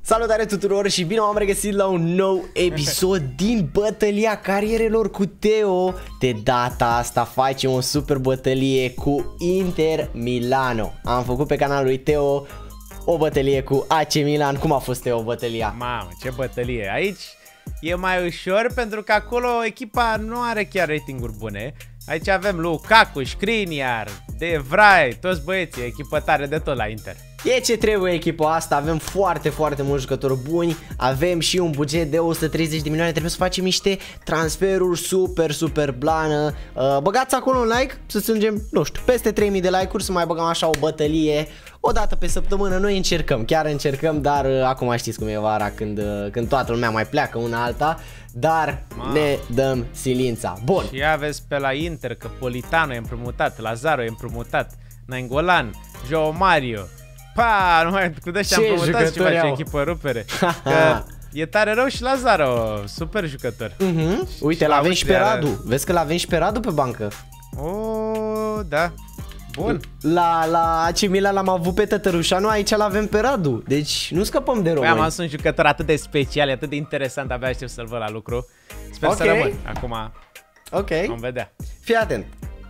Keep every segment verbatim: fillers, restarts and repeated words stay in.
Salutare tuturor și bine m-am regăsit la un nou episod din bătălia carierelor cu Teo. De data asta facem o super bătălie cu Inter Milano. Am făcut pe canalul lui Teo o bătălie cu A C Milan. Cum a fost, Teo, bătălia? Mamă, ce bătălie! Aici e mai ușor pentru că acolo echipa nu are chiar ratinguri bune. Aici avem Lukaku, Skriniar, De Vrij, toți băieții, echipă tare de tot la Inter. E ce trebuie echipa asta, avem foarte, foarte mulți jucători buni, avem și un buget de o sută treizeci de milioane, trebuie să facem niște transferuri super, super blană. Uh, băgați acolo un like, să strângem, nu știu, peste trei mii de like-uri, să mai băgăm așa o bătălie o dată pe săptămână. Noi încercăm, chiar încercăm, dar uh, acum știți cum e vara când, uh, când toată lumea mai pleacă una alta, dar Ma. ne dăm silința. Bun. Și aveți pe la Inter că Politano e împrumutat, Lazaro e împrumutat, Nainggolan, Joao Mario. Pa, nu mai cu de-aștia împrumutați ce face echipă rupere. Că e tare rău și Lazaro, super jucător. uh-huh. Uite, l-avem și pe Radu. Vezi că l-avem și pe Radu pe bancă. Oh, da. Bun. La, la A C Milan l-am avut pe Tătărușanu, aici l-avem pe Radu. Deci nu scăpăm de români. Păi am adus un jucător atât de special, atât de interesant, abia aștept să-l văd la lucru. Sper okay. să rămân. Acum Ok. vom vedea. Fii atent.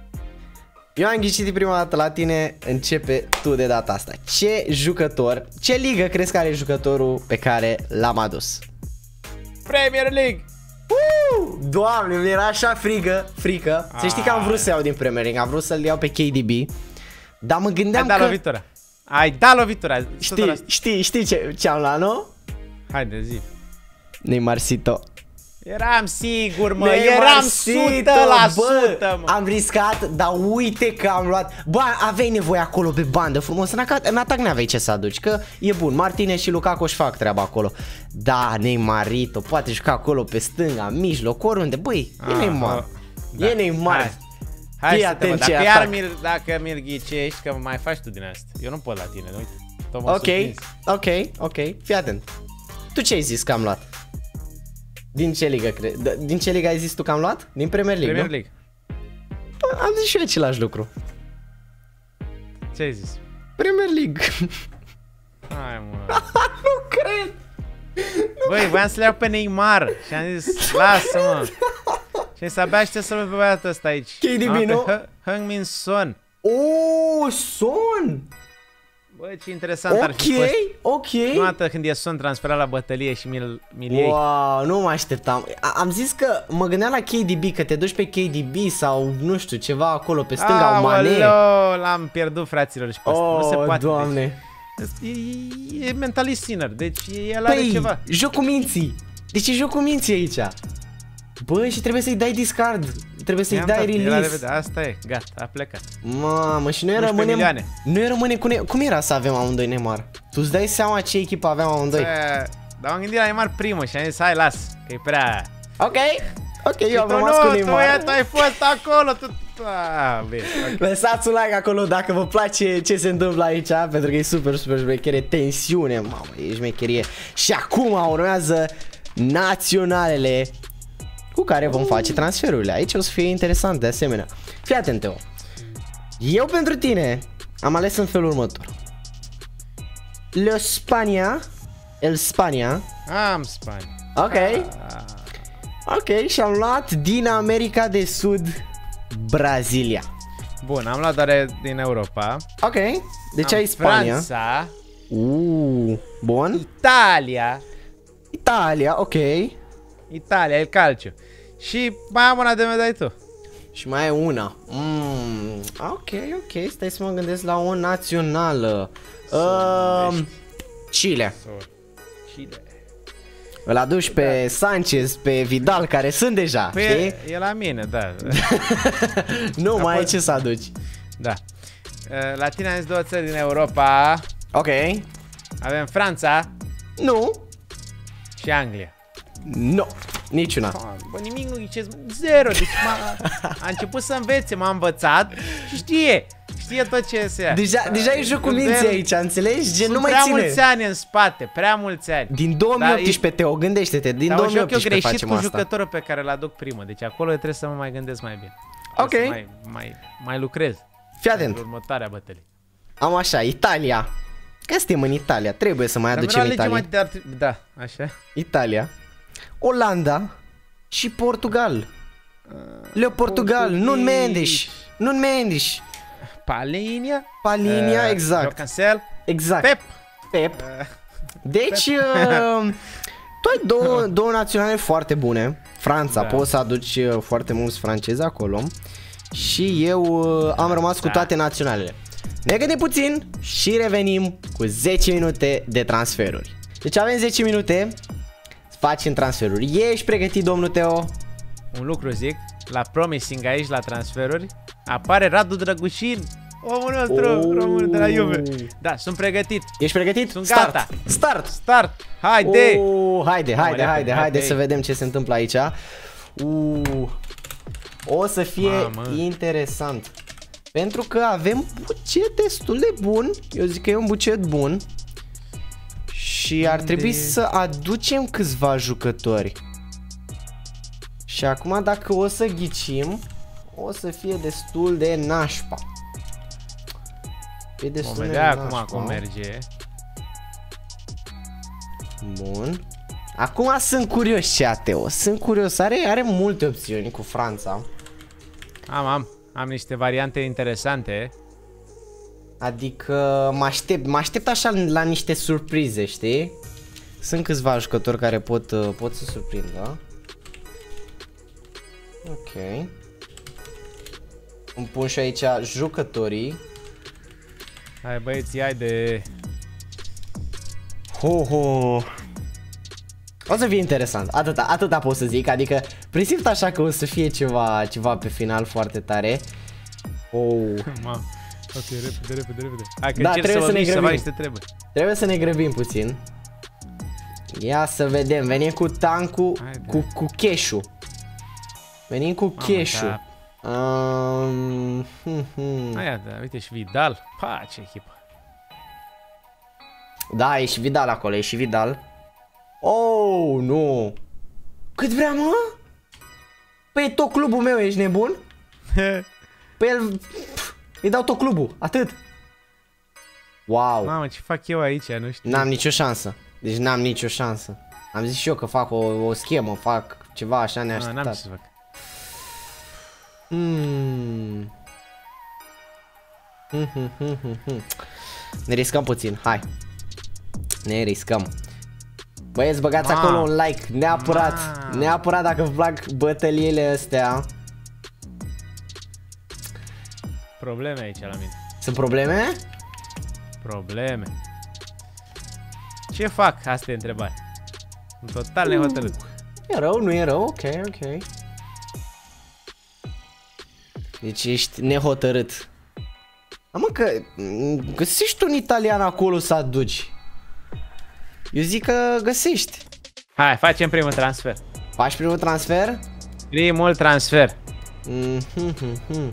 Eu am ghicit prima dată la tine, începe tu de data asta. Ce jucător, ce ligă crezi că are jucătorul pe care l-am adus? Premier League! Uh, Doamne, mi era așa frigă, frică. Să știi că am vrut să iau din Premier League, am vrut să-l iau pe K D B. Dar mă gândeam Ai că... dat lovitura. Ai dat lovitura. Știi, știi, știi ce, ce am luat, nu? Haide, zi. Neymarcito. Eram sigur, mă, eram o sută la sută, mă. Am riscat, dar uite că am luat. Bă, aveai nevoie acolo pe bandă frumos. În atac, în atac n-aveai ce să aduci, că e bun, Martinez și Lukaku își fac treaba acolo. Da, Neymarito poate juca acolo pe stânga, mijloc, oriunde. Băi, e Neymar. Da. E Neymar. Hai, hai Fii să atent te ce dacă, atac. iar mi dacă mi-l ghicești, că mai faci tu din asta. Eu nu pot la tine, uite. Ok, ok, ok, fii atent. Tu ce ai zis că am luat? Din ce ligă crezi? Din ce ligă ai zis tu că am luat? Din Premier League, Premier League. Nu? Am zis și eu același lucru. Ce ai zis? Premier League. Hai, mă. Nu cred. Băi, voiam să le iau pe Neymar și am zis, lasă-mă. Și să abia aștept să-l pe băiatul ăsta aici. K D B, nu? Heung-min Son. Oh, Son. Băi, ce interesant ar fi fost. Ok, ok. Nu atât când e Son transferat la bătălie și mi-l iei. Wow, nu mă așteptam. Am zis că mă gândeam la K D B, că te duci pe K D B sau nu știu, ceva acolo pe stânga, o Mane. L-am pierdut, fraților, și pe asta. Oh, Nu se poate. Doamne. Deci, e, e mentalist sinner, deci el păi, are ceva. Joc cu minții. Deci e joc cu minții aici. Bă, și trebuie să-i dai discard. Trebuie să-i dai release. Asta e, gata, a plecat. Mamă, și noi rămânem. Noi rămânem cu ne Cum era să avem amândoi Neymar? Tu îți dai seama ce echipă aveam amândoi? Dar m-am gândit la Neymar primul și am zis, hai, las, că e prea... Ok, ok, eu am rămas cu Neymar. Tu ai fost acolo, tu... Ah, bine, okay. Lăsați un like acolo dacă vă place ce se întâmplă aici, pentru că e super, super șmecherie, tensiune, mamă, e șmecherie. Și acum urmează naționalele cu care vom face transferurile. Aici o să fie interesant de asemenea. Fii atent, Teo. Eu pentru tine am ales în felul următor. Le Spania, el Spania. Am Spania. Ok. Ah. Ok, și am luat din America de Sud Brazilia. Bun, am luat doar din Europa. Ok, deci am ai Spania. Franța. Uh, bun. Italia. Italia, ok. Italia, el calcio. Și mai am una de medai tu. Și mai e una. Mm, ok, ok, stai să mă gândesc la o națională. uh, Chile. Chile. Îl aduci pe da. Sanchez, pe Vidal, care sunt deja, păi știi? E la mine, da. Nu, Apoi... mai ai ce să aduci. Da. La tine am zis două țări din Europa. Ok. Avem Franța. Nu. Și Anglia. Nu, niciuna. Bă, nimic nu ghicesc, zero. Deci a început să învețe, m-a învățat și știe. Știe tot ce se ia. Deja, deja e joc cu minții aici, înțelegi? Gen, nu mai prea ține. mulți ani în spate, prea mulți ani. Din două mii optsprezece, e... Teo, gândește-te, din Dar două mii optsprezece eu facem cu asta. jucătorul pe care l-aduc primă, deci acolo trebuie să mă mai gândesc mai bine. Ok. Mai, mai, mai lucrez. Fii atent. Următoarea bătălie. Am așa, Italia. Că suntem în Italia, trebuie să mai aducem Italia. Mai de da, așa. Italia, Olanda și Portugal. Leo Portugal, Nuno Mendes, Nuno Mendes. Palhinha. Palhinha, uh, exact. Cancel. Exact. Pep. Pep. Deci, uh, tu ai două, două naționale foarte bune. Franța, da. Poți să aduci foarte mulți francezi acolo. Și eu uh, am rămas cu toate naționalele. Ne gândim puțin și revenim cu zece minute de transferuri. Deci avem zece minute să facem transferuri. Ești pregătit, domnul Teo? Un lucru zic, la promising aici la transferuri apare Radu Drăgușin, omul nostru, oh. român de la Juve. Da, sunt pregătit. Ești pregătit? Sunt Start. gata. Start. Start. Haide. Oh, haide, haide, haide, haide să vedem ce se întâmplă aici. Uh. O să fie Mamă. interesant. Pentru că avem buget destul de bun. Eu zic că e un buget bun. Și ar trebui de... să aducem câțiva jucători. Și acum dacă o să ghicim, o să fie destul de nașpa. E destul Vom de vedea nașpa. acum cum merge. Bun. Acum sunt curios ce Teo. Sunt curios, are, are multe opțiuni cu Franța. Am, am, am niște variante interesante. Adică mă aștept, mă aștept așa la niște surprize, știi? Sunt câțiva jucători care pot, pot să surprindă. Ok. Îmi pun și aici jucătorii. Hai băieți, hai de... Ho, ho. O să fie interesant, atâta, atâta pot să zic, adică presimt așa că o să fie ceva, ceva pe final foarte tare. Oh. Ma. Ok, repede, repede, repede. Hai că da, trebuie să, să ne grăbim. Să trebuie. trebuie să ne grăbim puțin. Ia să vedem, venim cu tancul, cu, cu cash-ul. Venim cu cash-ul. Um, hm, hm. Aia, da, uite și Vidal. Pa, ce echipă. Da, e și Vidal acolo, e și Vidal. Oh, nu. Cât vrea, mă? Păi tot clubul meu, ești nebun? Păi el... Îi dau tot clubul, atât. Wow. Mamă, ce fac eu aici, nu știu. N-am nicio șansă. Deci n-am nicio șansă. Am zis și eu că fac o, o schemă, fac ceva așa neașteptat. N-am ce să fac. Hmm. Hmm, hmm, hmm, hmm, hmm. Ne riscăm puțin, hai. Ne riscăm. Băieți, băgați Ma. acolo un like, neapărat. Ma. Neapărat dacă vă plac bătăliile astea. Probleme aici la mine. Sunt probleme? Probleme. Ce fac? Asta e întrebarea. Sunt total uh, nehotărât. E rău, nu e rău, ok, ok. Deci ești nehotărât. Amă că găsești un italian acolo să aduci. Eu zic că găsești. Hai, facem primul transfer. Faci primul transfer? Primul transfer. Mm -hmm -hmm.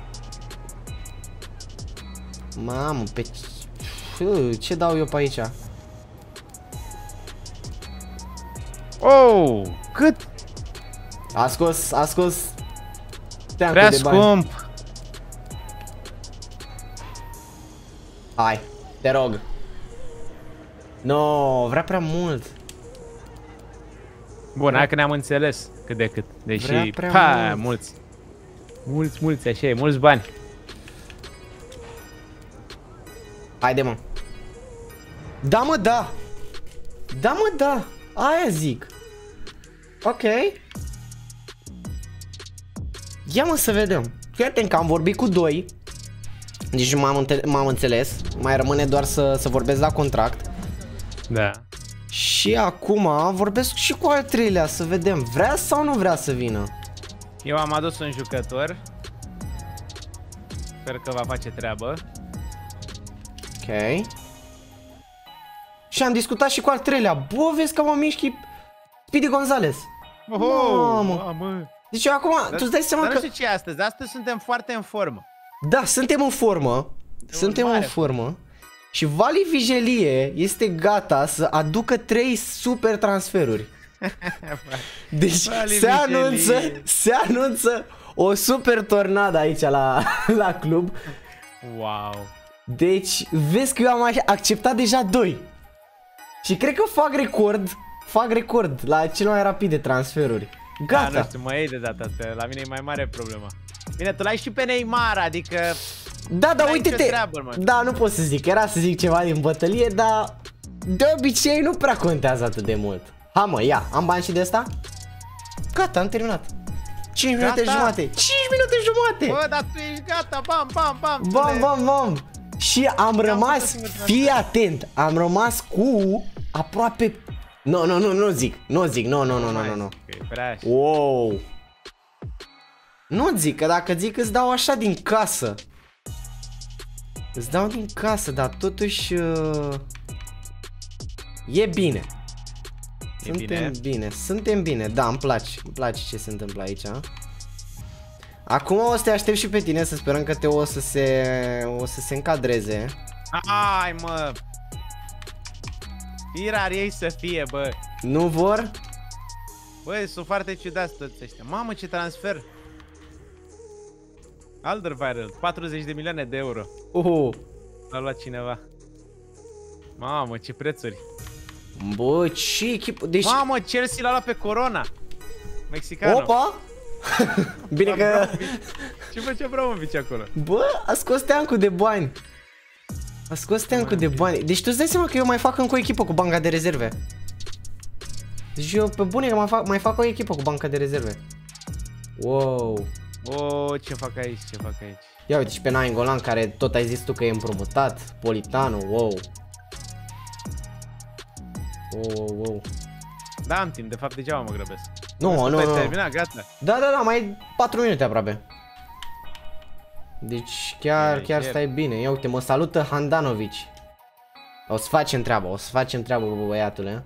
Mamă, pe ce... ce dau eu pe aici? Oh, cât? A scos, a scos Prea scump. Hai, te rog. No, vrea prea mult. Bun, hai că ne-am înțeles cât de cât. Deși, pa, mult. mulți. Mulți, mulți, așa e, mulți bani. Haide, mă. Da, mă, da. Da, mă, da. Aia zic. Ok. Ia, mă, să vedem. Fii că am vorbit cu doi. Deci m-am înțeles. Mai rămâne doar să, să vorbesc la contract. Da. Și acum vorbesc și cu al treilea să vedem. Vrea sau nu vrea să vină? Eu am adus un jucător. Sper că va face treabă. Ok. Și am discutat și cu al treilea. Bă, vezi că mă mișchi Speedy Gonzales. Oh, mamă. mamă. Deci eu acum, dar, tu îți dai seama dar că... nu știu ce e astăzi, astăzi suntem foarte în formă. Da, suntem în formă. De suntem în formă. Și Vali Vigelie este gata să aducă trei super transferuri. Deci Vali se anunță, se anunță o super tornadă aici la, la club. Wow. Deci, vezi că eu am acceptat deja doi. Și cred că fac record, fac record la cel mai rapid de transferuri. Gata. Da, nu știu, mă iei de data asta, la mine e mai mare problema. Bine, tu l-ai și pe Neymar, adică... Da, da, uite-te. Da, nu pot să zic, era să zic ceva din bătălie, dar de obicei nu prea contează atât de mult. Ha mă, ia, am bani și de asta? Gata, am terminat. cinci minute jumate, cinci minute jumate. Bă, dar tu ești gata, bam, bam, bam. Bam, bam, bam. Și am rămas, fii atent, am rămas cu aproape... Nu, nu, nu, nu zic, nu zic, nu, nu, nu, nu, nu, nu. Wow. Nu zic, că dacă zic îți dau așa din casă. Îți dau din casă, dar totuși uh, e bine. E Suntem bine? bine, suntem bine, da, îmi place, îmi place ce se întâmplă aici. Acum o să te aștept și pe tine, să sperăm că Teo o să se, o să se încadreze. Ai, mă. Irar ei să fie, bă. Nu vor? Băi, sunt foarte ciudați toți ăștia. Mamă, ce transfer. Alderweireld, patruzeci de milioane de euro. Uhu. L-a luat cineva. Mamă, ce prețuri. Bă, ce echipă, deci... Mamă, Chelsea l-a luat pe Corona. Mexicano. Opa! Bine că... Ce face Abramovic acolo? Bă, a scos teancul de bani. A scos teancul de bani. Deci tu îți dai seama că eu mai fac încă o echipă cu banca de rezerve. Deci eu pe bune că mai fac, mai fac o echipă cu banca de rezerve. Wow. Oh, ce fac aici, ce fac aici? Ia uite și pe Nainggolan, care tot ai zis tu că e împrumutat. Politano, wow. Wow, wow, wow. Da, am timp, de fapt degeaba mă grăbesc. Nu, nu, nu. Terminat, gata. Da, da, da, mai patru minute aproape. Deci chiar, e, chiar stai bine. Ia uite, mă salută Handanovic. O să facem treaba, o să facem treaba, bă, băiatule.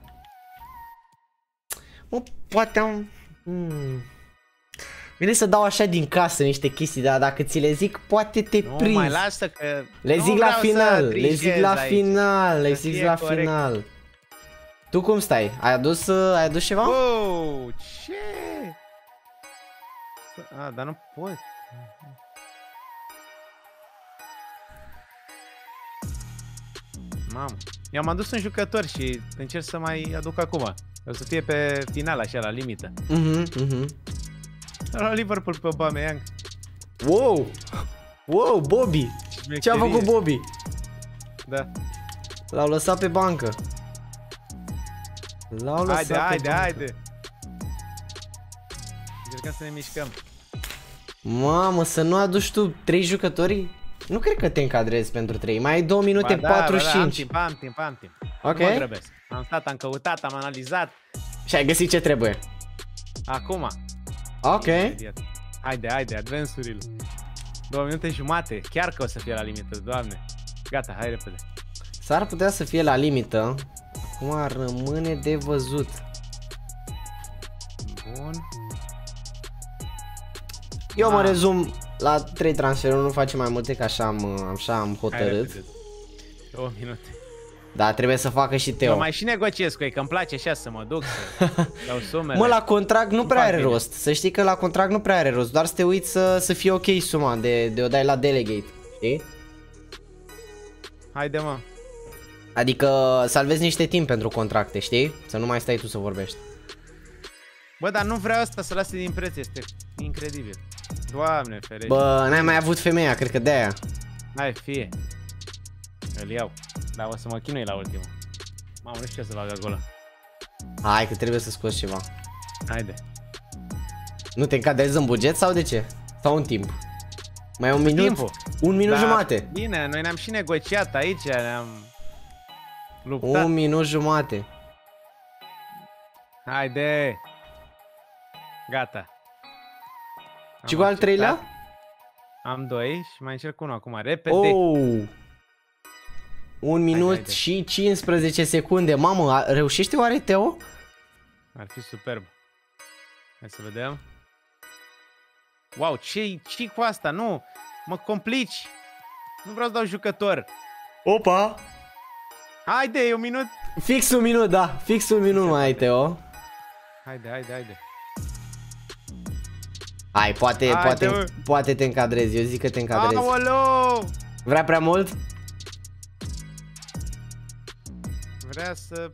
Mă, poate am... Hmm. Vine să dau așa din casă niște chestii, dar dacă ți le zic, poate te nu, prinzi. mai lasă că... Le zic la final, le zic la aici. final, le zic la corect. final. Tu cum stai? Ai adus, ai adus ceva? Wow, ce? A, dar nu pot. Mamă. I-am adus un jucător și încerc să mai aduc acum. O să fie pe final, așa, la limită. Mhm, mhm. La Liverpool pe Aubameyang. Wow! Wow, Bobby! Ce-a făcut Bobby? Da. L-au lăsat pe bancă. L-au lăsat haide, pe haide, bancă. haide! Încercăm să ne mișcăm. Mamă, să nu aduci tu trei jucători? Nu cred că te încadrezi pentru trei. Mai ai două minute da, patruzeci și cinci. Da, am timp, am timp, am timp. Ok. Nu mă grăbesc. Am stat, am căutat, am analizat. Și ai găsit ce trebuie. Acum. Ok. Haide, haide, advansurile. Două minute jumate. Chiar că o să fie la limită, doamne. Gata, hai repede. S-ar putea să fie la limită. Acum rămâne de văzut. Bun. Eu mă rezum la trei transferuri, nu facem mai multe, că așa am, așa am hotărât. Două minute. Da, trebuie să facă și Teo. Eu mai și negociez cu ei, că îmi place așa să mă duc, să dau sumele. Mă, la contract nu prea are rost. Să știi că la contract nu prea are rost. Doar să te uiți să, să fie ok suma de, de o dai la delegate. Știi? Haide, mă. Adică salvezi niște timp pentru contracte, știi? Să nu mai stai tu să vorbești. Bă, dar nu vreau asta să lase din preț, este incredibil. Doamne ferește. Bă, n-ai mai avut femeia, cred că de-aia. Hai, fie. Îl iau. Dar o să mă chinui la ultimul. Mamă, nu știu ce să fac acolo. Hai că trebuie să scoți ceva. Haide. Nu te încadrezi în buget sau de ce? Sau în timp? Mai e un minut? Timpul. Un minut da, jumate. Bine, noi ne-am și negociat aici, ne-am luptat. Un minut jumate. Haide. Gata. Și cu al treilea? Am doi și mai încerc unul acum, repede. Oh. Un minut haide, haide. și cincisprezece secunde. Mamă, reușește oare Teo? Ar fi superb. Hai să vedem. Wow, ce-i ce cu asta? Nu, mă complici. Nu vreau să dau jucător. Opa! Haide, e un minut. Fix un minut, da. Fix un minut mai ai, Teo. Haide, haide, haide. Hai, poate, haide, poate, mă. poate te încadrezi. Eu zic că te încadrezi. Aoleu! Vrea prea mult? vrea să...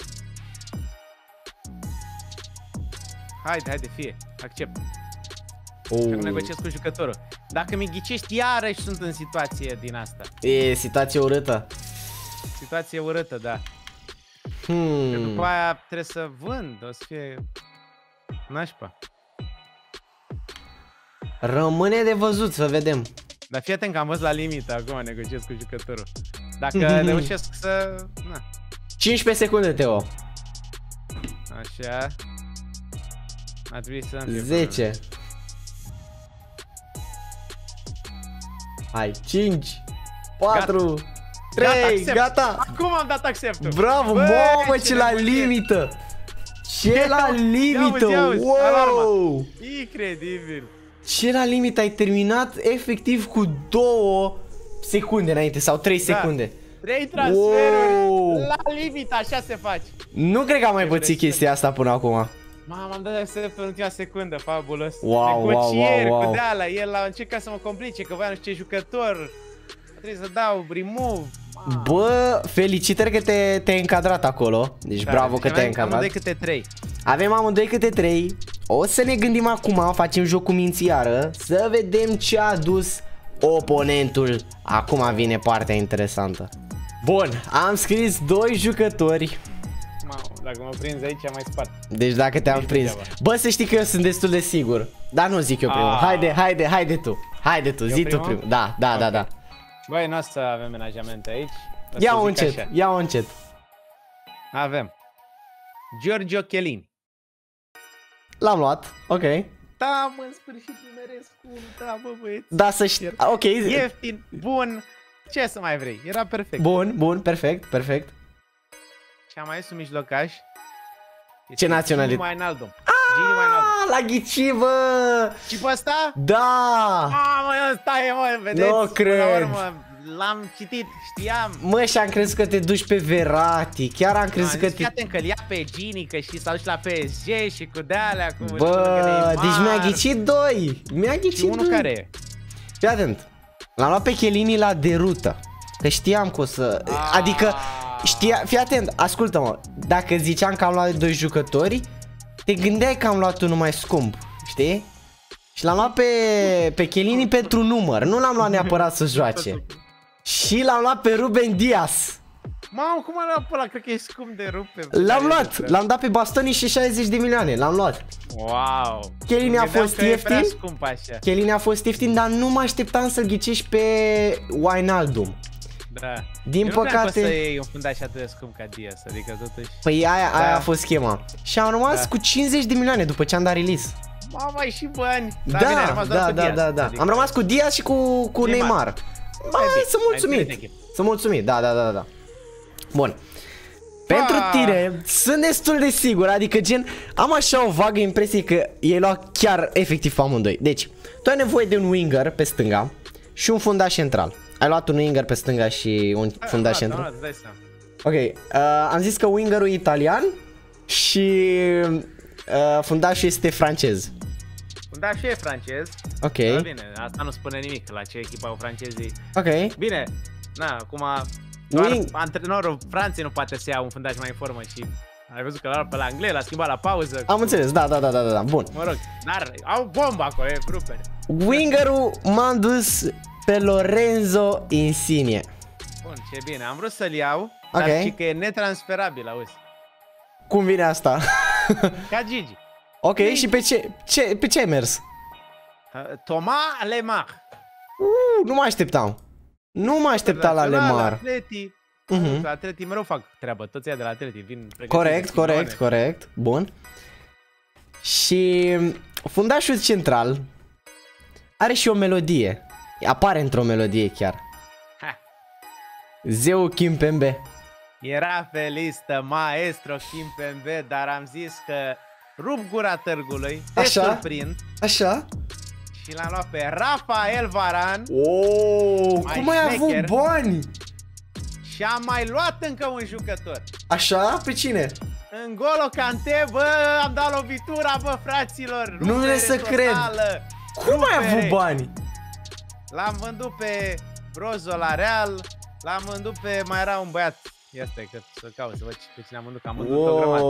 Haide, haide, fie, accept. Oh. Că negociez cu jucătorul. Dacă mi ghicești, iarăși sunt în situație din asta. E situație urâtă. Situație urâtă, da. Hmm. Că după aia trebuie să vând, o să fie nașpa. Rămâne de văzut, să vedem. Dar fii atent că am văzut la limită acum, negociez cu jucătorul. Dacă reușesc să... Na. cincisprezece secunde, Teo. Așa. Ar trebui să îmi fie zece. Hai, cinci, patru, trei, gata, gata. Acum am dat acceptul. Bravo, mamă, ce la limită. Ce la limită, wow. Incredibil. Ce la limită, ai terminat efectiv cu două secunde înainte sau trei secunde. Trei transferuri wow. La limită, așa se face. Nu cred că am mai pățit chestia asta până acum. Mamă, am dat accept în ultima secundă, fabulos. Wow, negocieri wow, wow, wow. cu deala, el a încercat să mă complice, că voiam nu știu ce jucător. Trebuie să dau remove. Wow. Bă, felicitări că te, te-ai încadrat acolo. Deci da, bravo că te-ai încadrat. Amândoi câte trei. Avem amândoi câte trei. O să ne gândim acum, facem jocul mințiară, să vedem ce a adus oponentul. Acum vine partea interesantă. Bun, am scris doi jucători. Mamă, dacă mă prinzi aici am mai spart. Deci dacă te-am prins. Bă, să știi că eu sunt destul de sigur. Dar nu zic eu primul. Haide, haide, haide tu. Haide tu, zi tu primul. Da, da, da, da. Băi, nu o să avem menajamente aici. Ia-o încet, ia-o încet. Avem Giorgio Chiellini. L-am luat, ok. Da, mă, în sfârșit nimeresc unul, da, bă, băieți. Da, să știi, ok. Ieftin, bun, ce să mai vrei, era perfect. Bun, bun, perfect, perfect. Și am mai ales un mijlocaș. Ce naționalitate? Gini Wijnaldum. Gini Wijnaldum. La ghici, bă! Și pe ăsta? Da! Mamă, ăsta e, mă, vedeți? Nu cred. L-am citit, știam. Mă, și am crezut că te duci pe Verratti. Chiar am crezut că te... Fii atent că-l ia pe Gini, că și s-a dus la P S G și cu de-alea. Cu bă, deci mi-a ghicit doi. Mi-a ghicit și unul doi. care e? Fii atent. L-am luat pe Chiellini la derută. Că știam că o să... A... Adică, știa... Fii atent, ascultă-mă. Dacă ziceam că am luat doi jucători, te gândeai că am luat unul mai scump. Știi? Și l-am luat pe, pe Chiellini pentru număr. Nu l-am luat neapărat să joace. Și l-am luat pe Ruben Dias. Mamă, cum a luat pe ăla? Cred că e scump de rupe. L-am luat, l-am dat pe Bastoni și șaizeci de milioane. L-am luat. Wow. Chiellini a fost ieftin. Scump așa. Chiellini a fost ieftin, dar nu mă așteptam să-l ghicești pe Wijnaldum. Da. Din eu păcate... Nu să iei un fundaș atât de scump ca Dias, adică totuși... Păi aia, da. aia a fost schema. Și am rămas da. cu cincizeci de milioane după ce am dat release. Mamă, ai și bani. Da, da, bine, rămas da, da, da, da. Adică... Am rămas cu Dias și cu, cu Neymar. Neymar. Mai, sunt mulțumit. Sunt mulțumit, da, da, da, da. Bun. Pentru ah. tine, sunt destul de sigur, adică gen, am așa o vagă impresie că ei luat chiar efectiv pe amândoi. Deci, tu ai nevoie de un winger pe stânga și un fundaș central. Ai luat un winger pe stânga și un Hai, fundaș luat, central? Luat, luat, ok, uh, am zis că wingerul e italian și uh, fundașul este francez. Fundașul e francez. Ok. Da, bine, asta nu spune nimic la ce echipă au francezii. Ok. Bine, na, acum doar antrenorul Franței nu poate să ia un fundaș mai în formă și ai văzut că l-a luat pe la Anglia, l-a schimbat la pauză. Am înțeles, da, da, da, da, da, bun. Mă rog, dar au bomba acolo, e rupere. Wingerul m-am dus pe Lorenzo Insigne. Bun, ce bine, am vrut să-l iau, okay. dar și că e netransferabil, auzi. Cum vine asta? Ca Gigi. Ok, Gigi. Și pe ce, ce, pe ce ai mers? Uh, Thomas Lemar. Uh, nu mă așteptam. Nu mă așteptam la Lemar. Atleti. Uh-huh. Atleti mereu fac treabă, toți ăia de la Atleti vin pregătiți. Corect, corect, corect. Bun. Și fundașul central are și o melodie. Apare într-o melodie chiar. Ha. Zeu Kimpembe. Era pe listă Maestro Kimpembe, dar am zis că rup gura târgului, te așa? surprind. Așa? Și l-am luat pe Rafael Varane. Oh, cum ai avut bani? Și am mai luat încă un jucător. Așa? Pe cine? N'Golo Kanté, bă, am dat lovitura, bă, fraților. Nu vine să cred. Cum ai avut bani? L-am vândut pe Brozo la Real, l-am vândut pe, mai era un băiat Ia stai că să caut, să văd pe cine am vândut, că am vândut o grămadă.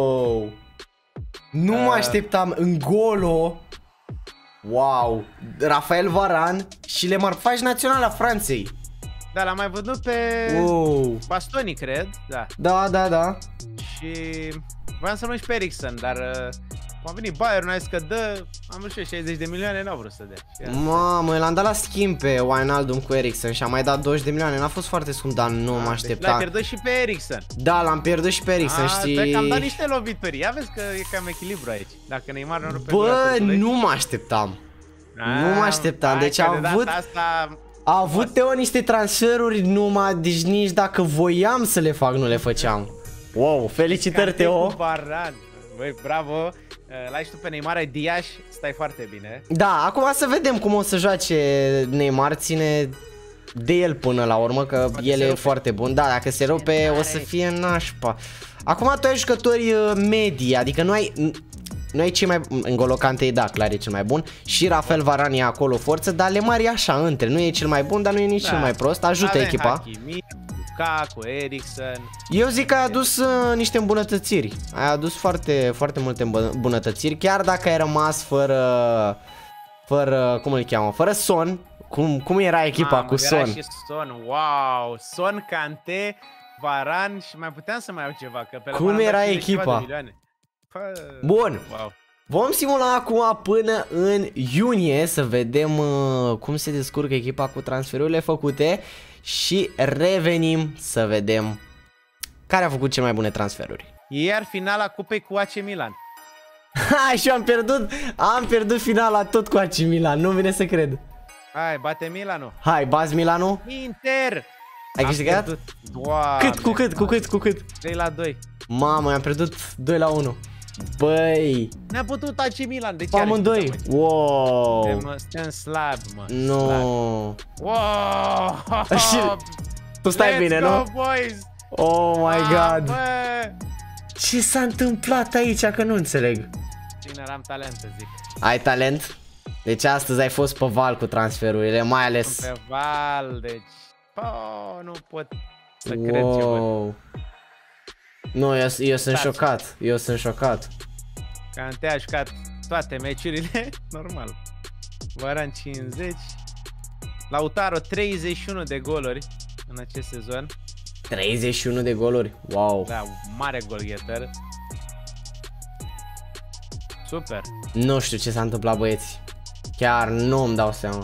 Nu mă așteptam, în golo. Wow, Rafael Varane și Le Marfaj național a Franței. Da, l-am mai văzut pe wow. Bastoni, cred, da. Da, da, da. Și voiam să luăm și pe Eriksen, dar uh, a venit Bayern, a zis că dă, am vrut și șaizeci de milioane, n-au vrut să dea. Mamă, l-am dat la schimb pe Wijnaldum cu Eriksen și am mai dat douăzeci de milioane, n-a fost foarte scump, dar nu mă așteptam. Deci l-ai pierdut și pe Eriksen. Da, l-am pierdut și pe Eriksen, știi? Stai că am dat niște lovituri, ia vezi că e cam echilibru aici. Dacă Neymar nu rupe. Bă, nu mă așteptam. A, nu mă așteptam, deci a avut... Asta... A avut Teo niște transferuri numai, deci nici dacă voiam să le fac, nu le făceam. Wow, felicitări Teo. Băi, bravo. L-ai și tu pe Neymar, ai Diaz, stai foarte bine. Da, acum să vedem cum o să joace Neymar, ține de el până la urmă, că poate el e foarte bun. Da, dacă se rupe o să fie nașpa. Acum tu ai jucători medii, adică nu ai... Nu e cei mai... N'Golo Kanté, da, clar e cel mai bun. Și Rafael Varane e acolo forță, dar Lemar e așa între. Nu e cel mai bun, dar nu e nici da. cel mai prost. Ajută Avem echipa. Hakimi, Lukaku, Eriksen. Eu zic că ai adus uh, niște îmbunătățiri. Ai adus foarte, foarte multe îmbunătățiri. Chiar dacă ai rămas fără... Fără... Cum îl cheamă? Fără Son. Cum, cum era echipa Mamă, cu Son? Era și Son, wow. Son, Kanté, Varane și mai puteam să mai iau ceva. Că pe cum era echipa? Bun, wow. Vom simula acum până în iunie să vedem uh, cum se descurcă echipa cu transferurile făcute și revenim să vedem care a făcut cele mai bune transferuri. Iar finala cupei cu A C Milan. Ha, și eu am pierdut, am pierdut finala tot cu A C Milan, nu vine să cred. Hai, bate Milano. Hai, bați Milano. Inter. Ai câștigat? Cât, cu cât, cu cât, cu cât? trei la doi. Mamă, am pierdut doi la unu. Băi, ne-a putut A C Milan, de ce amândoi. Wow. Suntem slab, mă. Nu. No. Wow. Și tu stai Let's bine, go, nu? Boys. Oh my god. Bă. Ce s-a întâmplat aici, că nu înțeleg. Bine, am talent, să zic. Ai talent? Deci astăzi ai fost pe val cu transferurile, mai ales. Pe val, deci. Oh, nu pot să wow. cred ce văd. Nu, eu, eu sunt Taci. șocat, eu sunt șocat. Kanté a jucat toate meciurile, normal. Varane cincizeci. Lautaro treizeci și unu de goluri în acest sezon. treizeci și unu de goluri, wow. Da, mare golgheter. Super. Nu știu ce s-a întâmplat, băieți. Chiar nu îmi dau seama.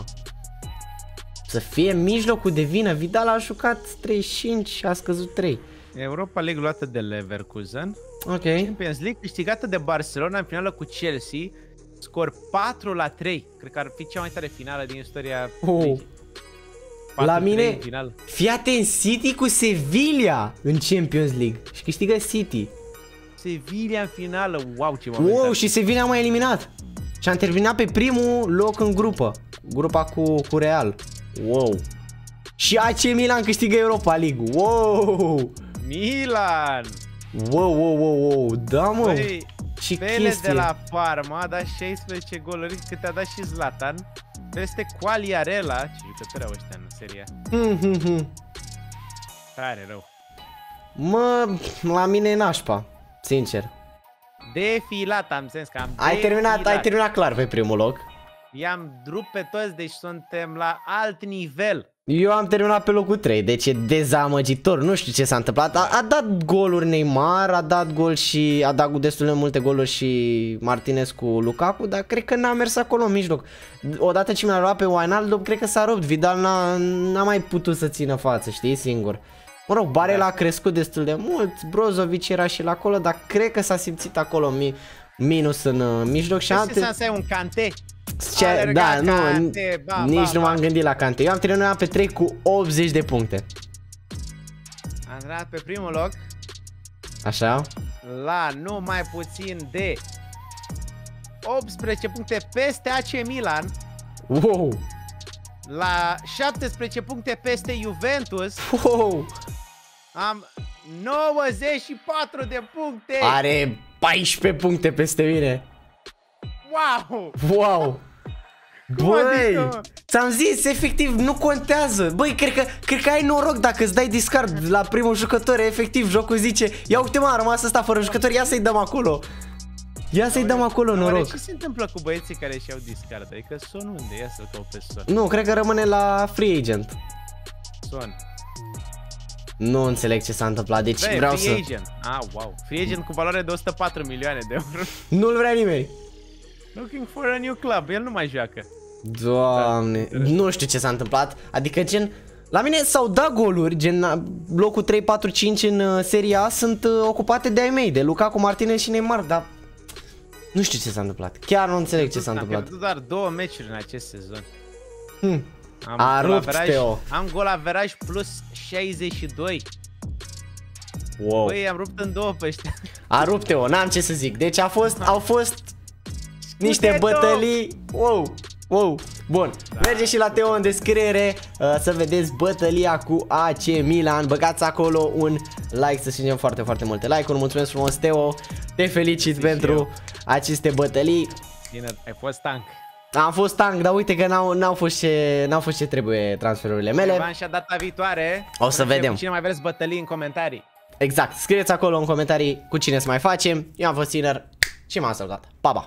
Să fie mijlocul de vină, Vidal a jucat treizeci și cinci, a scăzut trei. Europa League luată de Leverkusen. Ok. Champions League câștigată de Barcelona în finală cu Chelsea. Scor patru la trei. Cred că ar fi cea mai tare finală din istoria. Oh. La mine, fii atent, City cu Sevilla în Champions League. Și câștigă City. Sevilla în finală, wow, ce moment. Wow, și Sevilla am mai eliminat. Și am terminat pe primul loc în grupă. Grupa cu, cu Real. Wow. Și A C Milan câștigă Europa League. Wow. Milan! Wow, wow, wow, wow, da mă, Băi, ce Pele chestie. de la Parma a dat șaisprezece goluri, cât a dat și Zlatan. Peste Quagliarella, ce jucători au ăștia în seria. Mm-hmm. Tare rău. Mă, la mine e nașpa, sincer. Defilat, am zis că am Ai defilat. terminat, ai terminat clar pe primul loc. I-am drupt pe toți, deci suntem la alt nivel. Eu am terminat pe locul trei, deci e dezamăgitor, nu știu ce s-a întâmplat. A, a dat goluri Neymar, a dat gol și a dat destul de multe goluri și Martinez cu Lukaku, dar cred că n-a mers acolo în mijloc. Odată ce mi-a luat pe Wijnaldum, cred că s-a rupt, Vidal n-a mai putut să țină față, știi, singur. Mă rog, Barella a crescut destul de mult, Brozovic era și la acolo, dar cred că s-a simțit acolo mi minus în uh, mijloc și alte... Ce să ai un Kanté? Ce, da, nu, Kanté, ba, nici ba, nu m-am gândit la Kanté. Eu am terminat pe trei cu optzeci de puncte. Am terminat pe primul loc. Așa. La nu mai puțin de optsprezece puncte peste A C Milan. Wow. La șaptesprezece puncte peste Juventus. Wow. Am nouăzeci și patru de puncte. Are paisprezece puncte peste mine. Wow! Wow! Băi, adică? Ți-am zis, efectiv, nu contează. Băi, cred că, cred că ai noroc dacă îți dai discard la primul jucător. Efectiv, jocul zice, ia uite mă, a rămas ăsta fără jucător, ia să-i dăm acolo. Ia să-i dăm acolo noroc. Ce se întâmplă cu băieții care își iau discard? Adică Son unde? Ia să-l caut pe Son. Nu, cred că rămâne la free agent. Son. Nu înțeleg ce s-a întâmplat, deci Băi, vreau free să... agent. Ah, wow. Free agent cu valoare de o sută patru milioane de euro. Nu-l vrea nimeni. Looking for a new club. El nu mai joacă. Doamne, da. Nu știu ce s-a întâmplat. Adică gen, la mine s-au dat goluri, gen locul trei, patru, cinci în Serie A sunt uh, ocupate de ai mei, de Lukaku, Martinez și Neymar, dar nu știu ce s-a întâmplat. Chiar nu înțeleg ce s-a întâmplat. Am pierdut doar două meciuri în acest sezon. Hmm. Am A rupt, Teo. Am gol averaj plus șaizeci și doi. Wow. Băi, am rupt în două pe ăștia. A rupt, Teo, n-am ce să zic. Deci a fost, au fost niște bătălii. Wow, wow. Bun, da. Merge și la Teo în descriere uh, să vedeți bătălia cu A C Milan. Băgați acolo un like să strângem foarte, foarte multe like-uri. Mulțumesc frumos, Teo. Te felicit Zici pentru eu. aceste bătălii. Bine, ai fost tank. Am fost tank, dar uite că n-au fost ce, n-au fost ce trebuie transferurile mele. Revanșa data viitoare. O să vedem. Cu cine mai vreți bătălii în comentarii. Exact, scrieți acolo în comentarii cu cine să mai facem. Eu am fost Sinner și m-am salutat. Pa, pa!